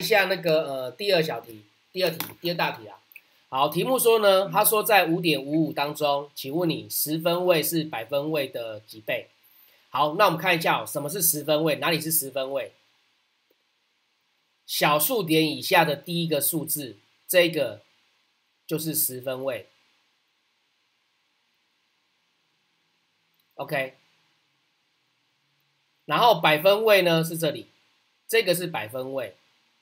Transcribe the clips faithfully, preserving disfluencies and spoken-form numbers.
一下那个呃第二小题，第二题，第二大题啊。好，题目说呢，他说在五点五五当中，请问你十分位是百分位的几倍？好，那我们看一下、哦、什么是十分位，哪里是十分位？小数点以下的第一个数字，这个就是十分位。OK， 然后百分位呢是这里，这个是百分位。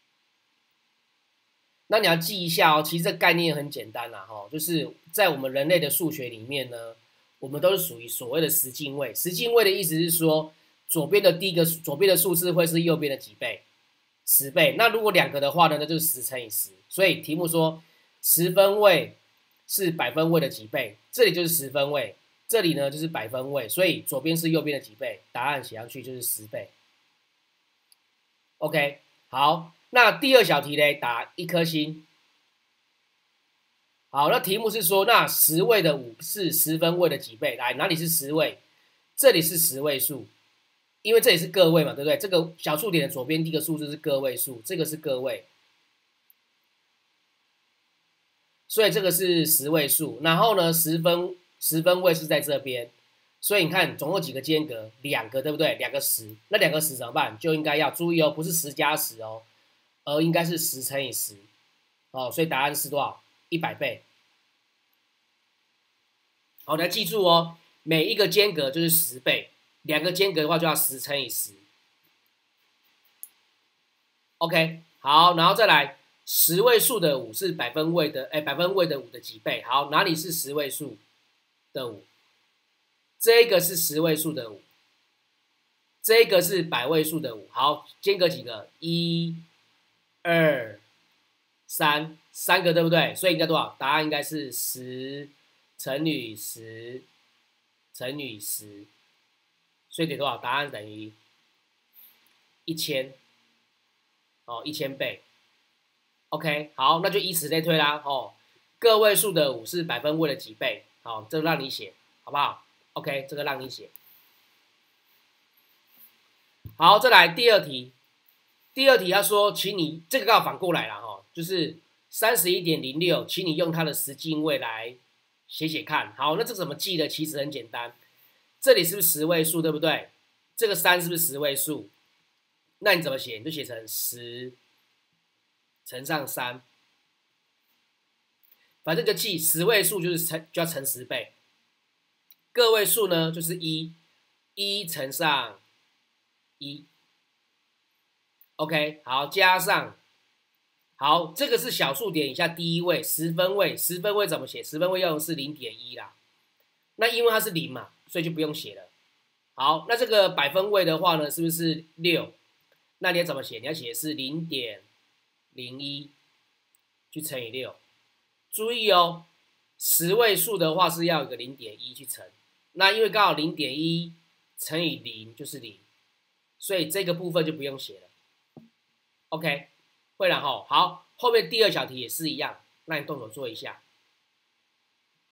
那你要记一下哦，其实这概念很简单啦，哈，就是在我们人类的数学里面呢，我们都是属于所谓的十进位。十进位的意思是说，左边的第一个左边的数字会是右边的几倍，十倍。那如果两个的话呢，那就是十乘以十。所以题目说十分位是百分位的几倍，这里就是十分位，这里呢就是百分位，所以左边是右边的几倍，答案写上去就是十倍。OK， 好。那第二小题呢，打一颗星。好，那题目是说，那十位的五是十分位的几倍？来，哪里是十位？这里是十位数，因为这里是个位嘛，对不对？这个小数点的左边第一个数字是个位数，这个是个位，所以这个是十位数。然后呢，十分十分位是在这边，所以你看总共几个间隔？两个，对不对？两个十，那两个十怎么办？就应该要注意哦，不是十加十哦。而应该是十乘以十，哦，所以答案是多少？一百倍。好，你要记住哦，每一个间隔就是十倍，两个间隔的话就要十乘以十。OK， 好，然后再来，十位数的五是百分位的，哎，百分位的五的几倍？好，哪里是十位数的五？这个是十位数的五，这个是百位数的五。好，间隔几个？一。二、三，三个对不对？所以应该多少？答案应该是十乘以十乘以十，所以得多少？答案等于一千，哦，一千倍。OK， 好，那就以此类推啦。哦，个位数的五是百分位的几倍？好，这个让你写，好不好 ？OK， 这个让你写。好，再来第二题。第二题他说，请你这个刚好反过来了哈，就是三十一点零六，请你用它的十进位来写写看。好，那这怎么记的？其实很简单，这里是不是十位数，对不对？这个三是不是十位数？那你怎么写？你就写成十乘上三，反正就记十位数就是乘就要乘十倍，个位数呢就是一，一乘上一。OK， 好，加上，好，这个是小数点以下第一位，十分位，十分位怎么写？十分位要用是零点一啦。那因为它是零嘛，所以就不用写了。好，那这个百分位的话呢，是不是六？那你要怎么写？你要写的是零点零一去乘以六。注意哦，十位数的话是要有个零点一去乘。那因为刚好零点一乘以零就是零，所以这个部分就不用写了。OK， 会了哈。好，后面第二小题也是一样，那你动手做一下。